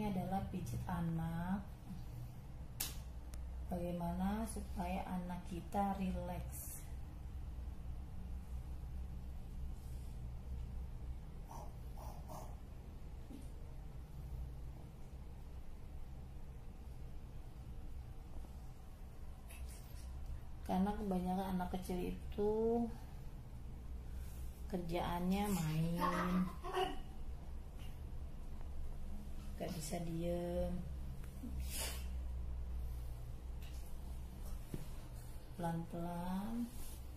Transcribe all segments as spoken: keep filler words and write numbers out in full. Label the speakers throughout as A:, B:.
A: adalah pijat anak. Bagaimana supaya anak kita rileks? Karena kebanyakan anak kecil itu kerjaannya main, gak bisa diem. Pelan-pelan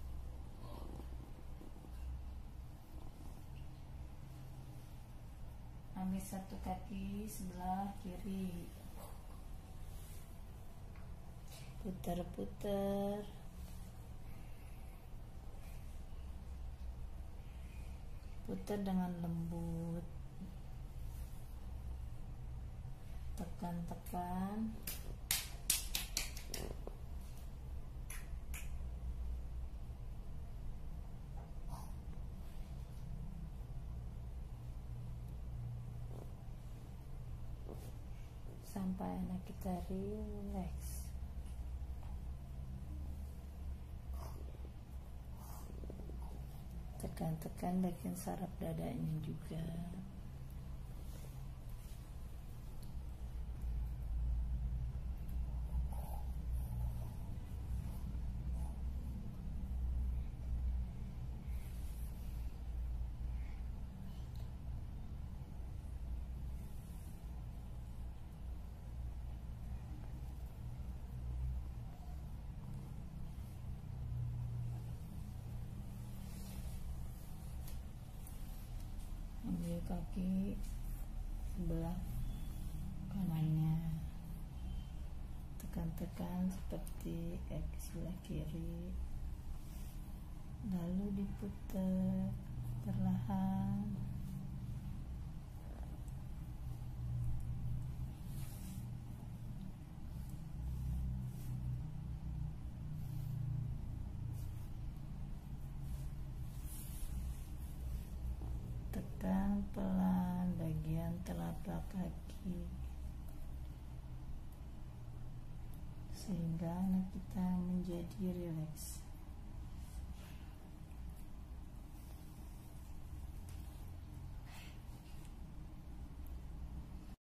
A: ambil satu kaki sebelah kiri, putar-putar, putar dengan lembut, tekan-tekan, sampai anak kita rileks. Tekan-tekan bagian saraf dadanya juga. Ambil kaki sebelah kanannya, tekan-tekan seperti kaki sebelah kiri, lalu diputar perlahan. Tekan pelan bagian telapak kaki sehingga anak kita menjadi rileks.